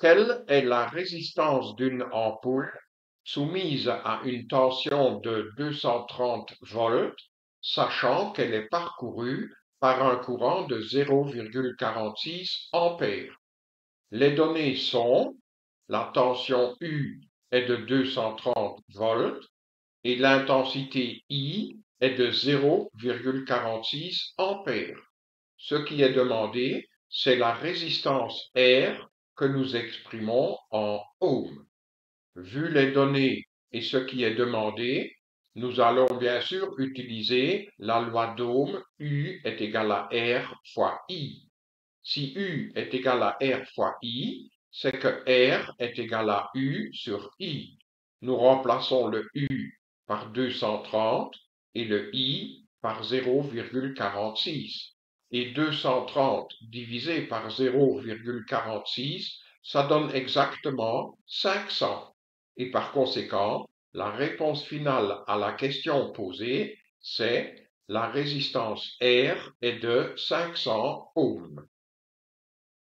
Quelle est la résistance d'une ampoule soumise à une tension de 230 volts, sachant qu'elle est parcourue par un courant de 0,46 ampères? Les données sont: la tension U est de 230 volts et l'intensité I est de 0,46 ampères. Ce qui est demandé, c'est la résistance R que nous exprimons en ohms. Vu les données et ce qui est demandé, nous allons bien sûr utiliser la loi d'Ohm. U est égal à R fois I. Si U est égal à R fois I, c'est que R est égal à U sur I. Nous remplaçons le U par 230 et le I par 0,46. Et 230 divisé par 0,46, ça donne exactement 500. Et par conséquent, la réponse finale à la question posée, c'est: la résistance R est de 500 ohms.